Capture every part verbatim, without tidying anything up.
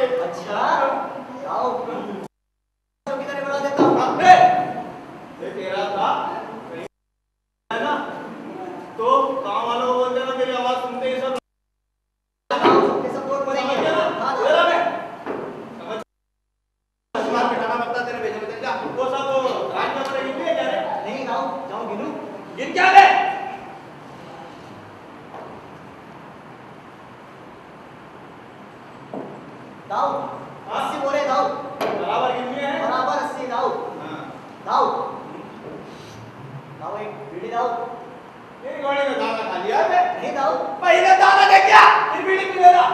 अच्छा आओ चौकीदारी बना देता हूँ। ये तेरा था है ना, तो गाँव वालों को बोलते ना मेरी आवाज सुनते ही सब सबके सपोर्ट करेंगे। हाँ समझ समझ बिठाना पड़ता तेरे भेजे में जा वो सब राज में पड़ेगी भी है क्या रे? नहीं जाओ जाओ गिनू गिन क्या ले दाऊ अस्सी बोले दाऊ बराबर गिन लिए हैं बराबर अस्सी दाऊ हाँ दाऊ दाऊ एक बीड़ी दाऊ मेरी गाड़ी में दाना खा लिया है नहीं दाऊ पहले दाना दे क्या फिर बीड़ी पी लेना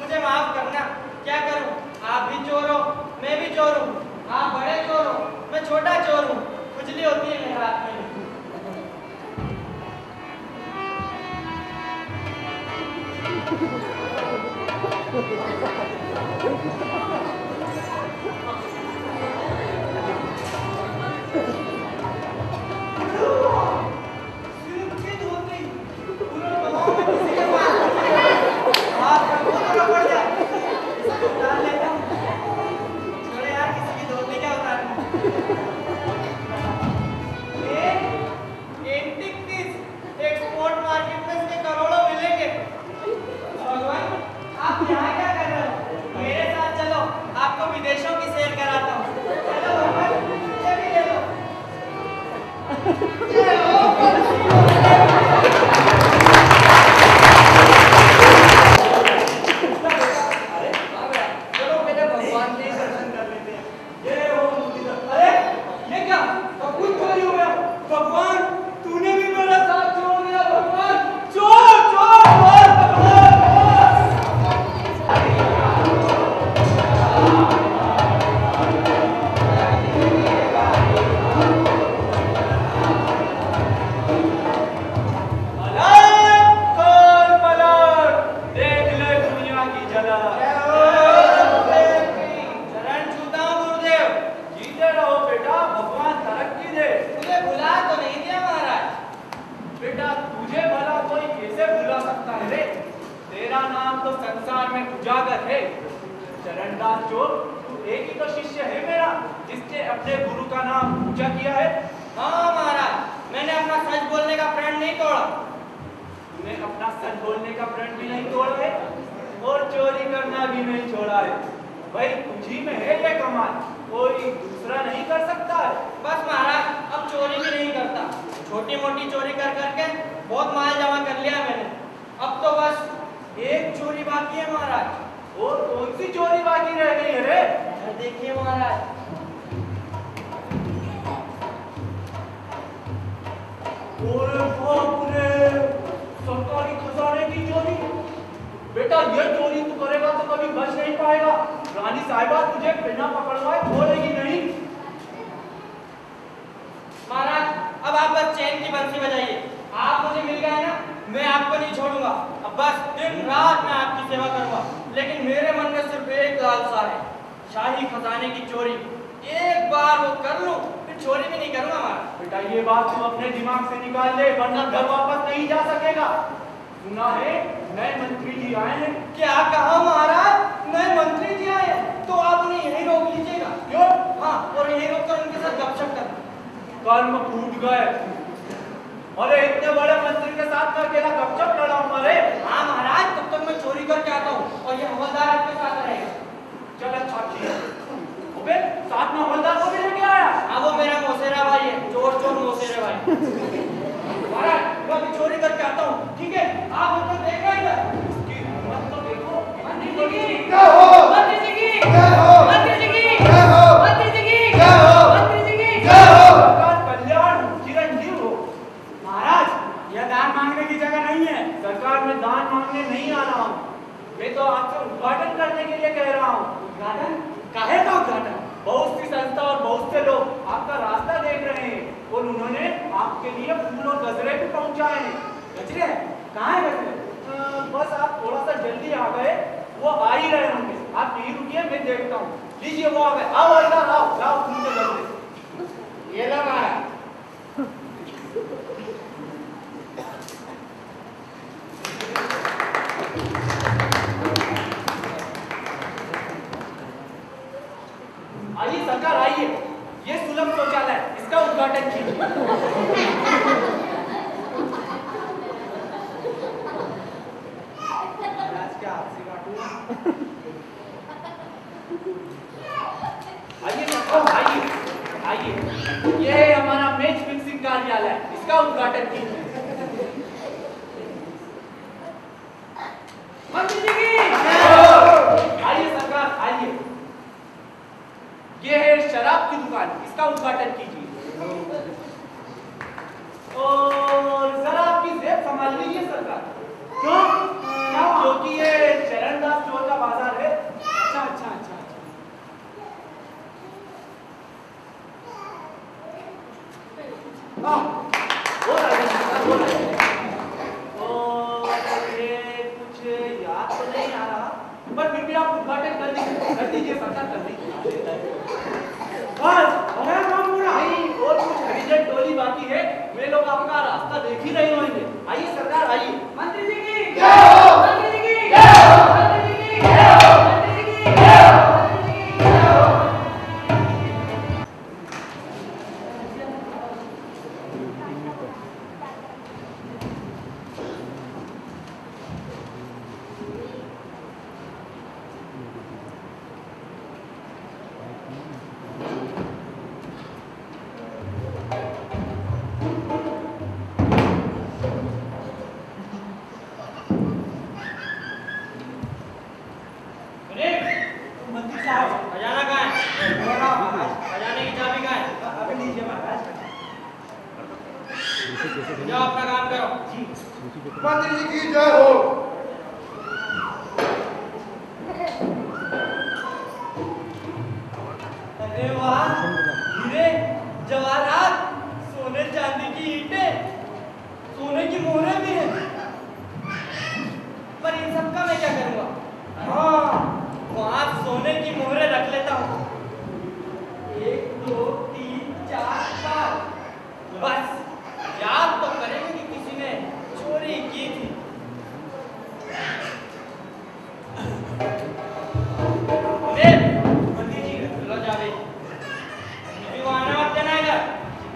मुझे माफ करना। क्या करूं, आप भी चोर हो, मैं भी चोर हूं। आप बड़े चोर हो, मैं छोटा चोर हूं। खुजली होती है मेरे हाथ में। कर दीजिए सरकार, कर दीजिए। बस हो गया काम पूरा। नहीं, और कुछ हरिजन टोली बाकी है, वे लोग आपका रास्ता देख ही नहीं होंगे। आइए सरकार, आइए। मंत्री जी की जय हो। मंत्री जी की जय हो। मंत्री जी की जय हो। मंत्री जी की जय हो। मंत्री जी की जय हो। मंत्री साहब, खजाना कहाँ है? बोला महाराज। खजाने की चाबी कहाँ है? अभी लीजिए महाराज। जाओ अपना काम करो। जी। मंत्री जी की जय हो। अरे वाह, हीरे, जवाहरात, सोने चांदी की ईंटें, सोने की मोहरें भी हैं। पर इन सब का मैं क्या करूँगा? हाँ, वहाँ सोने की मोहरें रख लेता हूँ। एक, दो, तीन, चार, पाँच। बस याद तो करेंगे कि किसी ने चोरी की थी। ले, मंत्री जी, लो चाबी। अभी वहाँ आना मत देना इधर।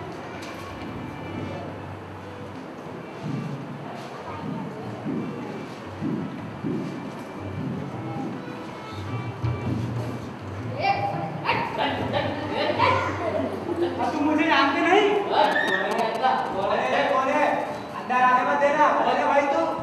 तुम मुझे जानते नहीं? कौन है? कौन है? अंदर आने मत देना। कौन है भाई तू?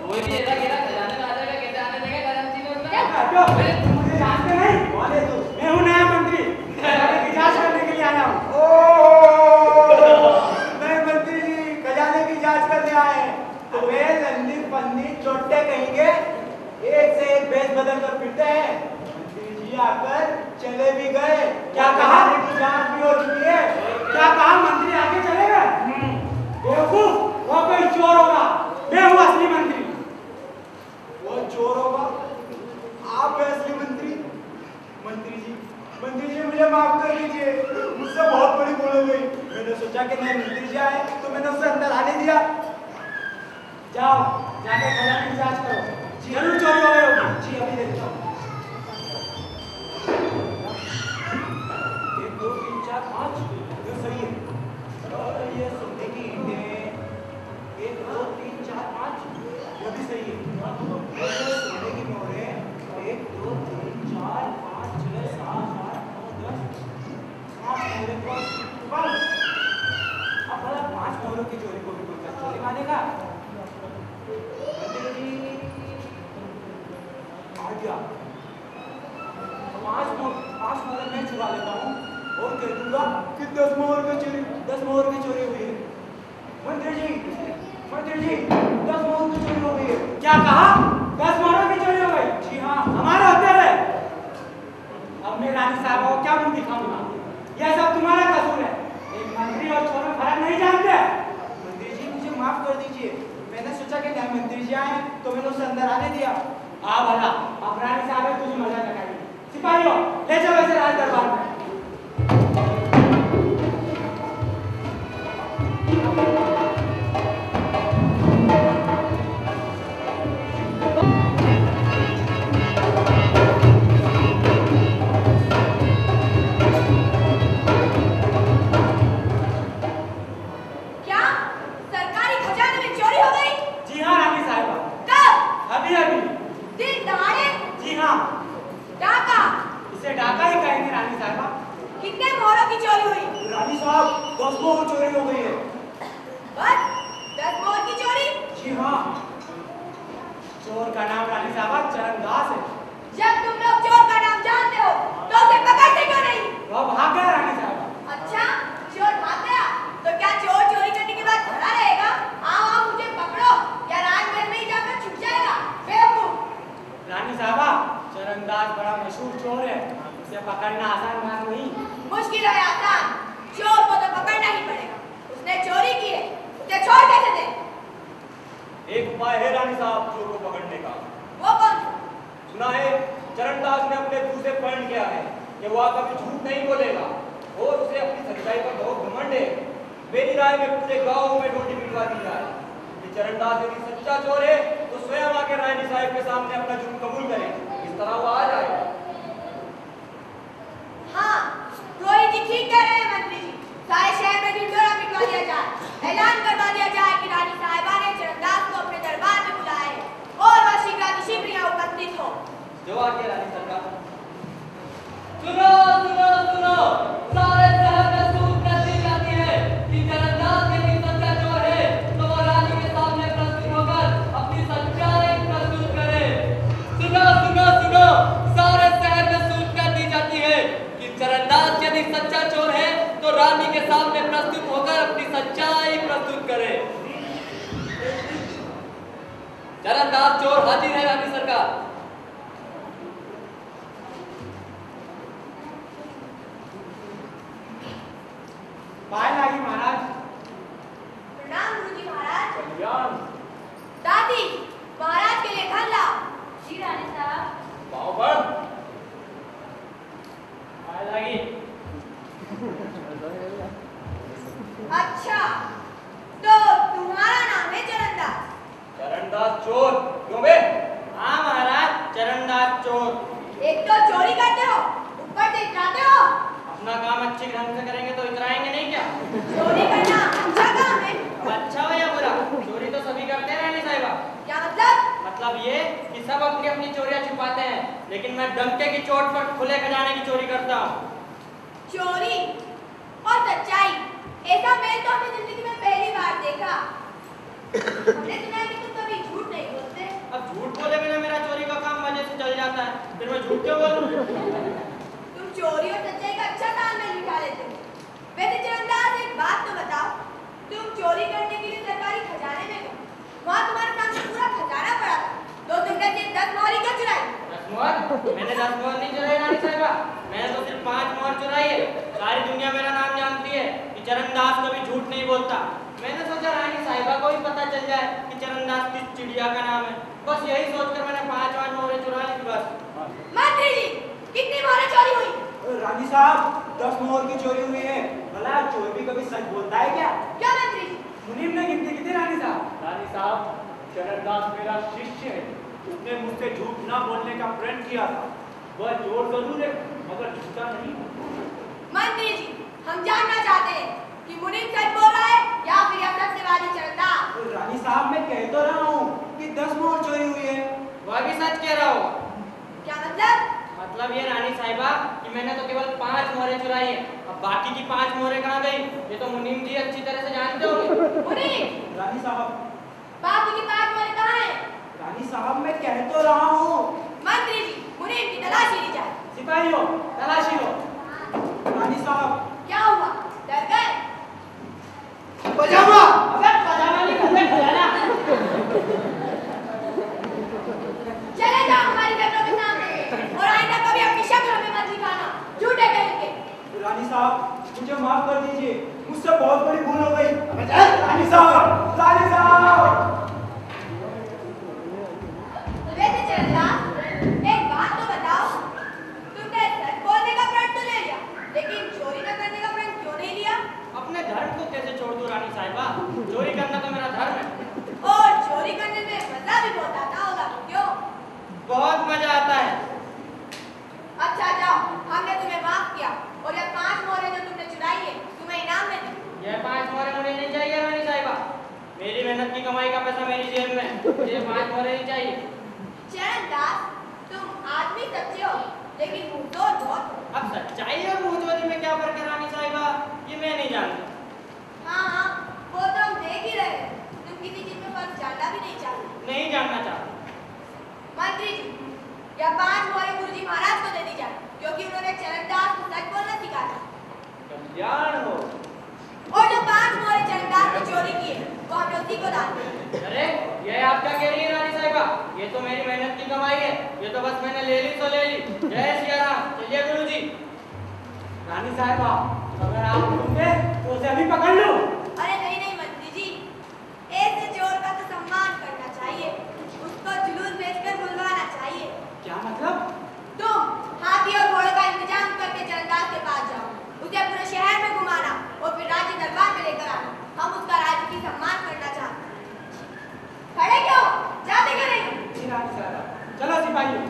हटो। तुम मुझे जानते नहीं? कौन है तू? मैं हूँ नया मंत्री, खजाने की जांच करने के लिए आया हूँ। ओह, नए मंत्री जी खजाने की जांच करने आए हैं। तो वे लंदी पन्नी चोटे कहेंगे, एक से एक भेष बदल कर फिरते हैं। मंत्री जी आकर चले भी गए। क्या कहा? खजाने की जांच भी हो चुकी है। क्या कहा? मंत्री आगे चले गए? बेवकूफ, वो कोई चोर होगा। मैं हूँ असली मंत्री। वो चोर होगा, आप हैं असली मंत्री। मंत्री जी, मंत्री जी मुझे माफ कर दीजिए, मुझसे बहुत बड़ी भूल हो गई। मैंने सोचा कि नए मंत्री जी आए तो मैंने उसे अंदर आने दिया। जाओ, जाके खजाने की जांच करो। जरूर चोरी हो गई होगी। जी अभी देखता हूँ। एक दो तीन चार पाँच, ये सही है। और ये सोने की ईंटें, एक दो तीन चार पाँच, ये भी सही है। और ये सोने की मोहरें, एक दो तीन चार पाँच छः सात आठ नौ दस, पाँच मोहरें बस बस। अब भला पाँच मोहरों की चोरी को भी कोई चोरी मानेगा? मंत्री जी, आ गया। पाँच मोहर पाँच मोहरें मैं चुरा लेता हूँ और कह दूंगा कि दस मोहर की चोरी दस मोहर की चोरी हुई है। मंत्री जी, मंत्री जी, दस मोहर की चोरी हो गई है। क्या कहा? दस मोहरों की चोरी हो गई? जी हाँ। हमारे होते हुए अब मैं रानी साहब को क्या मुंह दिखाऊंगा? यह सब तुम्हारा कसूर है। एक मंत्री और चोर में फर्क नहीं जानते। मंत्री जी मुझे माफ कर दीजिए, मैंने सोचा कि नए मंत्री जी आए तो मैंने उसे अंदर आने दिया। आ भला, अब रानी साहब है, तुझे मजा लगाएगी। सिपाहियों, ले जाओ इसे राज दरबार में। क्या सरकारी खजाने में चोरी हो गई? जी हाँ रानी साहबा, कब? अभी अभी। दिन दहाड़े? जी हाँ, डाका? इसे डाका ही कहेंगे रानी साहबा। कितने मोहरों की चोरी हुई? रानी साहब, दस मोहर चोरी हो गई है। बस दस मोहर की चोरी? जी हाँ। चोर का नाम रानी साहबा चरणदास है। जब तुम लोग चोर का नाम जानते हो तो उसे पकड़ते क्यों नहीं? वह भाग गया रानी साहबा। अच्छा, चोर भाग गया तो क्या चोर चोरी करने के बाद खड़ा रहेगा? आओ आओ मुझे पकड़ो, या राजमहल में ही जाकर छुप जाएगा? बेवकूफ। रानी साहबा, चरणदास बड़ा मशहूर चोर है, उसे पकड़ना आसान बात नहीं। मुश्किल है आसान, चोर को तो पकड़ना ही पड़ेगा। उसने चोरी की है, उसे छोड़ कैसे दे? एक उपाय है रानी साहब चोर को पकड़ने का। वो कौन सा? सुना है चरणदास ने अपने दूसरे पर्ण किया कि वह कभी झूठ नहीं बोलेगा और उसे अपनी सच्चाई पर बहुत घमंड है। मेरी राय में पूरे गांव में रोटी पिटवा दी जाए कि चरणदास यदि सच्चा चोर है तो स्वयं आके रानी साहब के सामने अपना जुर्म कबूल करे। इस तरह वो आ जाए। हाँ, रोहित जी ठीक कह रहे हैं मंत्री जी। सारे शहर में ढिंढोरा पिटवा दिया जाए, ऐलान करवा दिया जाए कि रानी साहिबा ने चरणदास को अपने दरबार में बुलाया है और वह शीघ्रातिशीघ्र यहाँ उपस्थित हो। जो आज्ञा रानी सरकार। सुनो सुनो सुनो, सारे शहर में सूचना दी जाती है कि चरणदास यदि सच्चा चोर है तो वो रानी के सामने प्रस्तुत होकर अपनी सच्चाई प्रस्तुत करे। सुनो सुनो सुनो, सारे शहर में सूचना दी जाती है कि चरणदास यदि सच्चा चोर है तो रानी के सामने प्रस्तुत होकर अपनी सच्चाई प्रस्तुत करे। चरणदास चोर हाजिर है रानी सरकार। पाए लागी महाराज। प्रणाम गुरुजी महाराज। कल्याण। दादी, महाराज के लिए धन लाओ। जी रानी साहब। बाहुबल। पाए लागी। अच्छा, तो तुम्हारा नाम है चरणदास? चरणदास चोर क्यों बे? हाँ महाराज, चरणदास चोर। एक तो चोरी करते हो, ऊपर से इतराते हो। अपना काम अच्छे ढंग से करेंगे तो इतराएंगे नहीं क्या? चोरी करना अच्छा काम है। अब अच्छा हो या बुरा, चोरी तो सभी करते हैं रानी साहिबा। क्या मतलब? मतलब ये कि सब अपनी अपनी चोरियां छुपाते हैं, लेकिन मैं डंके की चोट पर खुले खजाने की चोरी करता हूँ। चोरी और सच्चाई, ऐसा मेल तो हमने जिंदगी में पहली बार देखा। हमने सुना है कि तुम कभी झूठ नहीं बोलते। अब झूठ बोले बिना मेरा चोरी का काम मजे से चल जाता है, फिर मैं झूठ क्यों बोलूं? तुम चोरी और सच्चाई का अच्छा तालमेल बिठा लेते हो। वैसे चरणदास, एक बात तो बताओ, तुम चोरी करने के लिए सरकारी खजाने में गए, वहाँ तुम्हारे सामने पूरा खजाना पड़ा था, तो तुमने सिर्फ दस मोहरी क्यों चुराई? दस मोहर? मैंने दस मोहर नहीं चुराई रानी साहिबा, मैंने तो सिर्फ पांच मोहर चुराई है। सारी दुनिया मेरा नाम जानती है कि चरणदास कभी झूठ नहीं बोलता। मैंने सोचा रानी साहिबा को भी पता चल जाए कि चरणदास किस चिड़िया का नाम है। बस यही सोचकर मैंने पांच पांच मोहरें चुरा ली बस। मंत्री जी, कितनी मोहरें चोरी हुई? रानी साहब, दस मोहर की चोरी हुई है। भला चोर भी कभी सच बोलता है क्या? क्या मंत्री जी? मुनीम ने गिनती की थी रानी साहब। रानी साहब, चरणदास मेरा शिष्य है। उसने मुझसे झूठ न बोलने का प्रण किया था। वह चोर जरूर है मगर झूठा नहीं। मंत्री जी, हम जानना चाहते हैं कि मुनीम सच बोल रहा है या फिर यह सत्यवादी चरणदास? रानी साहब, मैं कह तो रहा हूँ कि दस मोहर चोरी हुई है। वह भी सच कह रहा होगा। क्या मतलब? मतलब ये रानी साहिबा कि मैंने तो केवल पांच मोहरें चुराई है। अब बाकी की पांच मोहरें कहाँ गई, ये तो मुनीम जी अच्छी तरह से जानते होंगे। मुनीम, रानी साहब, बाकी की पांच मोहरें कहाँ हैं? रानी साहब, मैं कह तो रहा हूँ। मंत्री जी, मुनीम की तलाशी ली जाए। सिपाहियों, तलाशी लो। रानी साहब। क्या हुआ, डर गए? पजामा। अबे पजामा नहीं, अबे खजाना। चले जाओ हमारी नजरों के सामने और आइंदा कभी अपनी शक्ल हमें मत दिखाना, झूठे कहेंगे। रानी साहब, मुझे माफ कर दीजिए, मुझसे बहुत बड़ी भूल हो गई। रानी साहब, रानी साहब। वैसे चरणदास, एक बात तो बताओ, तुमने सच बोलने का प्रण तो ले लिया, लेकिन चोरी न करने का प्रण क्यों नहीं लिया? अपने धर्म को कैसे छोड़ दूं रानी साहिबा? चोरी करना तो मेरा धर्म है। और चोरी करने में मजा भी बहुत आता होगा, क्यों? बहुत मजा आता है। अच्छा जाओ, हमने तुम्हें माफ किया और ये पांच मोहरें जो तुमने चुराई है, तुम्हें इनाम में दी। यह पांच मोहरें मुझे नहीं चाहिए रानी साहिबा। मेरी मेहनत की कमाई का पैसा मेरी जेब में, मुझे पांच मोहरें नहीं चाहिए। चरणदास, तुम आदमी सच्चे हो, लेकिन मुंहतोड़ बहुत हो। अब सच्चाई और मुंहजोरी में क्या फर्क है रानी साहिबा, ये मैं नहीं जानता। हाँ हाँ, वो तो हम देख ही रहे हैं। तुम किसी चीज में फर्क जानना भी नहीं चाहते। नहीं जानना चाहता। मंत्री जी, या पांच मोहरें गुरुजी महाराज को दे दी जाए, क्योंकि उन्होंने चरणदास को सच बोलना सिखाया। कल्याण हो। और जो पांच मोहरें चरणदास ने चोरी की है, वो हमने उसी को दान दी। अरे ये आप क्या कह रही है रानी साहिबा? ये तो मेरी मेहनत की कमाई है, ये तो बस मैंने ले ली तो ले ली। जय सिया राम। चलिए गुरुजी। रानी साहिबा, अगर आप ढूंढे तो उसे अभी पकड़ लो। अरे नहीं नहीं मंत्री जी, ऐसे चोर का तो सम्मान करना चाहिए, उसको जुलूस भेजकर बुलवाना चाहिए। क्या मतलब? तुम हाथी और घोड़े का इंतजाम करके लेकर आना, हम उसका राज्य की सम्मान करना चाहते हैं। खड़े क्यों? जाते क्यों नहीं? जी रानी साहब, चलो सिपाहियों।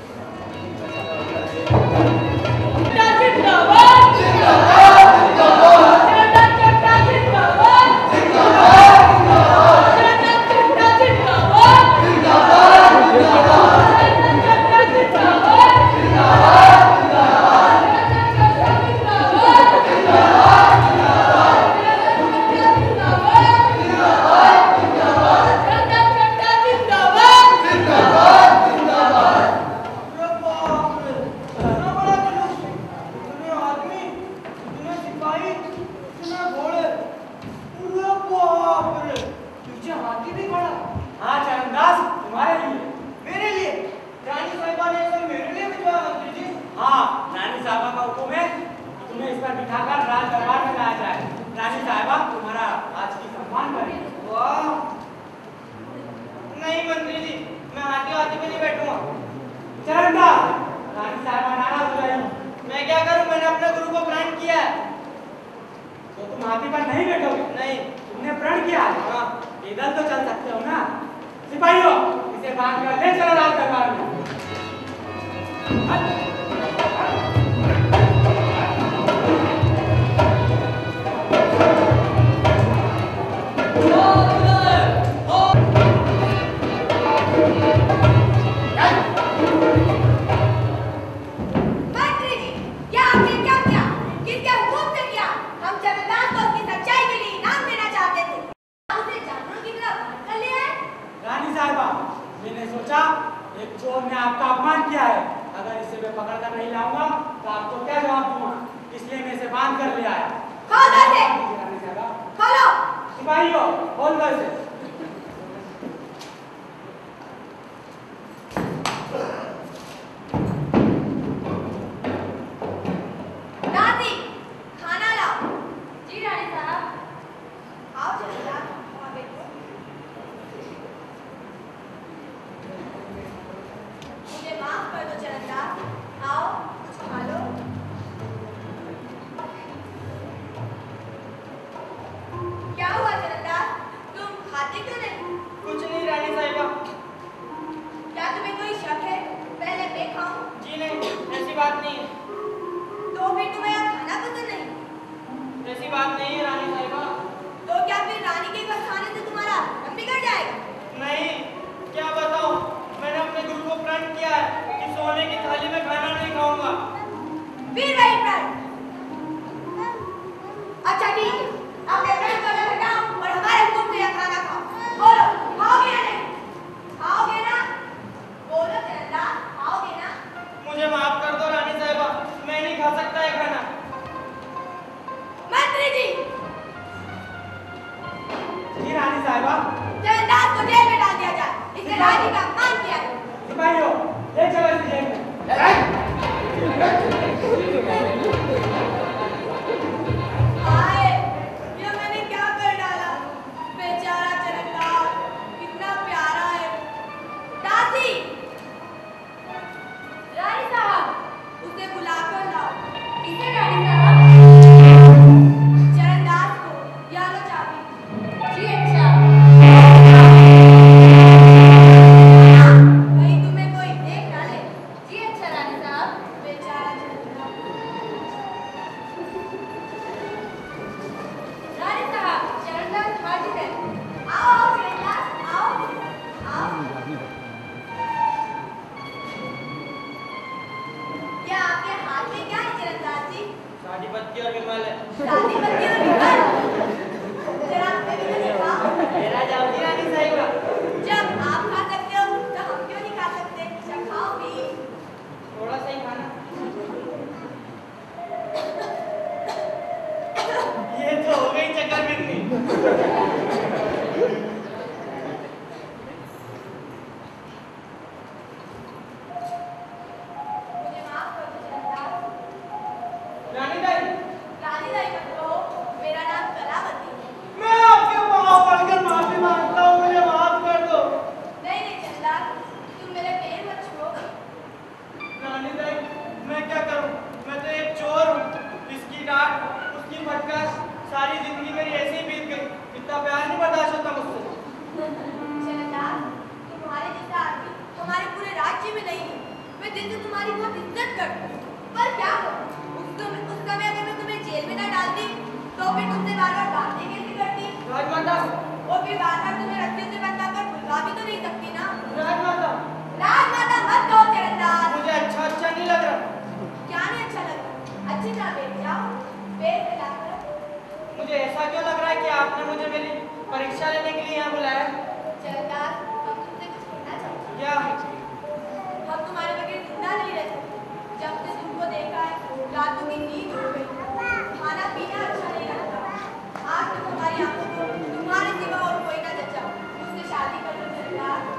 जिंदाबाद जिंदाबाद जिंदाबाद चट्टा चट्टा जिंदाबाद जिंदाबाद जिंदाबाद चट्टा चट्टा जिंदाबाद जिंदाबाद जिंदाबाद चट्टा चट्टा जिंदाबाद जिंदाबाद जिंदाबाद चट्टा चट्टा जिंदाबाद जिंदाबाद जिंदाबाद चट्टा चट्टा जिंदाबाद जिंदाबाद जिंदाबाद हाँ चरणदास, तुम्हारे लिए। मेरे लिए? रानी साहिबा ने इसे मेरे लिए भिजवाया मंत्री जी? हाँ, रानी साहिबा का हुक्म है कि तुम्हें इस पर बिठाकर राज दरबार में लाया जाए। रानी साहिबा तुम्हारा आज की सम्मान करें। वाह! नहीं मंत्री जी, मैं हाथी हाथी पे नहीं बैठूंगा। चरणदास, रानी साहिबा नाराज हो जाएगी। मैं क्या करूं? मैंने अपने गुरु को प्रण किया है। तो तुम हाथी पर नहीं बैठोगे? नहीं। तुमने प्रण किया है? हाँ। पैदल तो चल सकते हो ना? सिपाहियों, इसे बांध कर ले चलो राज दरबार में। मंत्री जी, क्या आपने क्या किया? किसके हुक्म से किया? हम चरणदास को उसकी सच्चाई के लिए इनाम देना चाहते थे। आप उसे जानवरों की तरह बांध कर ले आए? रानी साहिबा, मैंने सोचा एक चोर ने आपका अपमान किया है, अगर इसे मैं पकड़ कर नहीं लाऊंगा तो आपको क्या जवाब दूंगा, इसलिए मैं इसे बांध कर ले आया। खोलो इसे! रानी साहिबा, खोलो! सिपाहियों, खोल दो इसे। दादी, खाना लाओ। जी रानी साहब। आओ चरणदास, वहाँ बैठो। मुझे माफ कर दो चरणदास। आओ, कुछ खा लो। क्या हुआ चरणदास? तुम खाते क्यों नहीं? कुछ नहीं रानी साहिबा। क्या तुम्हें कोई शक है? पहले मैं खाऊं? जी नहीं, ऐसी बात नहीं है। तो फिर तुम्हें यहाँ खाना पसंद नहीं? ऐसी बात नहीं है रानी साहिबा। तो क्या फिर रानी के घर खाने से तुम्हारा दम बिगड़ जाएगा? नहीं, क्या बताऊं? मैंने अपने गुरु को प्रण किया है कि सोने की थाली में खाना नहीं खाऊंगा। फिर वही प्रण। अच्छा ठीक है, अपने प्रण को अलग हटाओ और हमारे हुक्म से यह खाना खाओ। बोलो, खाओगे या नहीं? खाओगे ना? बोलो चरणदास, खाओगे ना? मुझे माफ कर दो रानी साहिबा, मैं नहीं खा सकता ये खाना। मंत्री जी, जी रानी साहिबा। चरणदास को जेल में डाल दिया जाए। इसने रानी का अपमान किया है। सिपाहियों, ले चलो इसे जेल में। हाय, ये मैंने क्या कर डाला? बेचारा चरणदास, कितना प्यारा है। दादी, रानी साहब, उसे बुलाकर लाओ। किसे रानी साहब? चरणदास को। या लो चाबी। जी अच्छा। कहीं तुम्हें कोई देख ना ले। जी अच्छा रानी साहब। बेचारा चरणदास। रानी साहब, चरणदास हाजिर है। आओ आओ चरणदास, आओ आओ। क्या आपके हाथ में क्या है चरणदास जी? शादी पत्ती और विमल है। शादी पत्ती और विमल? जरा हमें भी तो दिखाओ। मेरा जाओगी रानी साहिबा। जब आप खा सकते हो तो हम क्यों नहीं खा सकते? अच्छा खाओ भी। थोड़ा सा ही खाना। ये तो हो गई चक्कर बिकनी। मुझे माफ कर दो चरणदास। रानी दाई, रानी दाई मत कहो, मेरा नाम कलावती है। मैं आपके वहां पढ़कर माफी मांगता हूँ, मुझे माफ कर परीक्षा लेने के लिए यहाँ बुलाया? चरणदास, हम तुमसे कुछ कहना चाहते हैं। क्या? हम तुम्हारे बगैर जिंदा नहीं रह सकते। जब से तुमको देखा है, रातों की नींद उड़ गई, खाना पीना अच्छा नहीं लगता। आज तक हमारी आंखों को तुम्हारे सिवा और कोई ना जचा। मुझसे शादी कर लो चरणदास।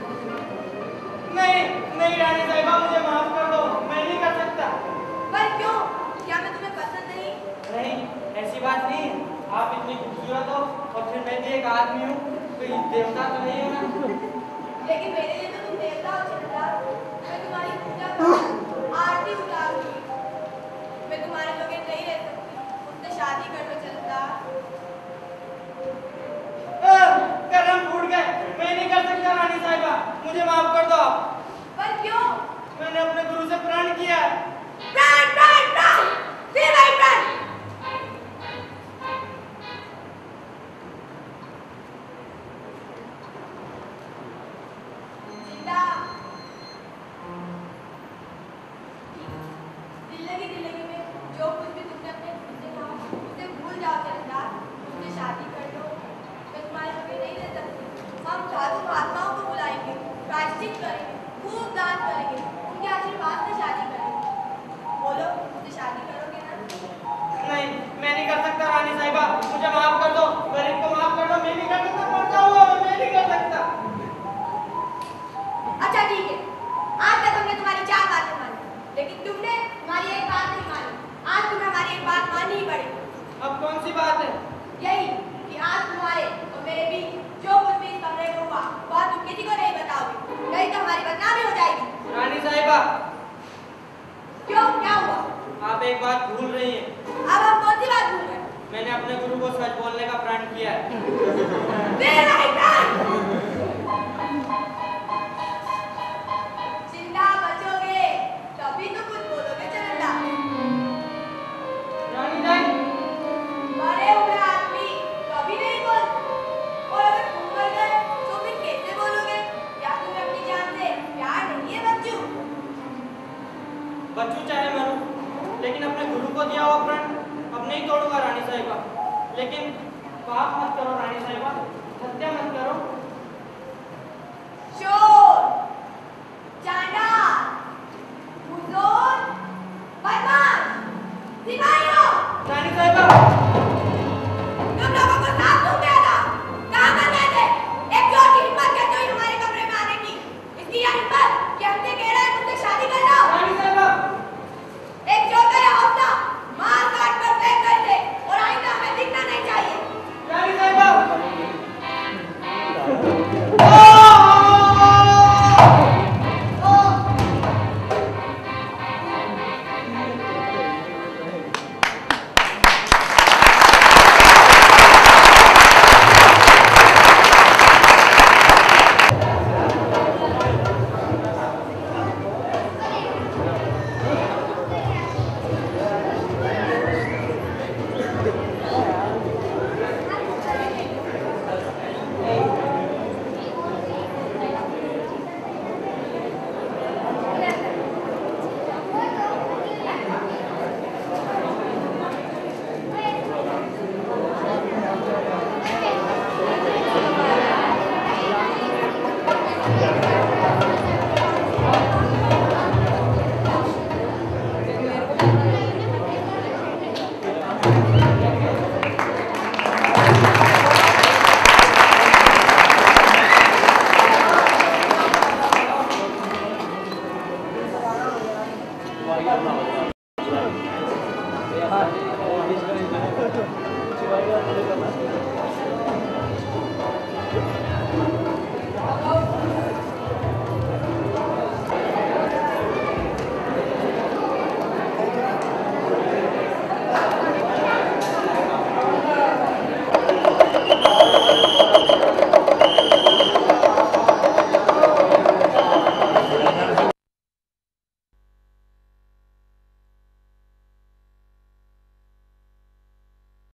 नहीं नहीं रानी साहिबा, मुझे माफ कर दो, मैं नहीं कर सकता। पर क्यों? क्या मैं तुम्हें पसंद नहीं? नहीं, ऐसी बात नहीं है। आप इतनी खूबसूरत हो और फिर मैं भी एक आदमी हूँ, कोई देवता तो नहीं हूँ मैं। लेकिन मेरे लिए तो तुम देवता हो चरणदास। मैं तुम्हारी पूजा करूँ, आरती उतारूंगी। मैं तुम्हारे बगैर नहीं रह सकती। मुझसे शादी कर लो चरणदास। करम फूट गए, मैं नहीं कर सकता रानी साहिबा, मुझे माफ कर दो आप। पर क्यों? मैंने अपने गुरु से प्रण किया है। प्राण प्राण प्राण फिर वही प्राण। जिंदा जिंदगी जिंदगी में जो कुछ भी तुमने अपने खुद से कहा उसे भूल जाओ चरणदास। मुझसे शादी कर लो। मैं तुम्हारे बगैर नहीं रह सकती। हम साधु महात्माओं को बुलाएंगे, प्रायश्चित करेंगे, खूब दान करेंगे, उनके आशीर्वाद से शादी करेंगे। बोलो, मुझसे शादी करोगे ना? नहीं, मैं नहीं कर सकता रानी साहिबा, मुझे माफ कर दो, गरीब को माफ कर दो, मैं नहीं कर सकता, मर जाऊंगा, मैं नहीं कर सकता। अच्छा ठीक है, आज तक हमने तुम्हारी चार बातें मानी, लेकिन तुमने हमारी एक बात नहीं मानी। आज तुम्हें हमारी एक बात माननी ही पड़ेगी। अब कौन सी बात है? यही कि आज तुम्हारे और मेरे बीच जो कुछ भी इस कमरे में हुआ वह तुम किसी को नहीं बताओगे, नहीं तो हमारी बदनामी हो जाएगी। रानी साहिबा, क्यों, क्या हुआ? आप एक बात भूल रही हैं। अब हम कौन सी बात भूल गए? मैंने अपने गुरु को सच बोलने का प्रण किया है। तेरा ही प्राण। जिंदा बचोगे तभी तो कुछ बोलोगे चरणदास। रानी जान, मरे हुए आदमी कभी नहीं बोलते, और अगर तुम मर गए तो फिर कैसे बोलोगे? या तुम्हें अपनी जान से प्यार नहीं है बच्चू? बच्चू चाहे मरूं, लेकिन अपने गुरु को दिया हुआ प्रण अब नहीं तोड़ूंगा रानी साहिबा। लेकिन पाप मत करो रानी साहिबा, हत्या मत करो। चोर, चांडाल, भूतोड़, बदमाश, सिपाहियों, रानी साहिबा, तुम लोगों को साफ दूं क्या था? कहाँ मर गए थे? एक चोर की हिम्मत कैसे हुई हमारे कमरे में आने की? इसकी यह हिम्मत कि हमसे कह रहा है मुझसे शादी कर लो। रानी साहिबा, एक चोर का यह हौसला मार काट कर फेंक गए थे, और आइंदा हमें दिखना नहीं चाहिए। रानी साहिबा, Why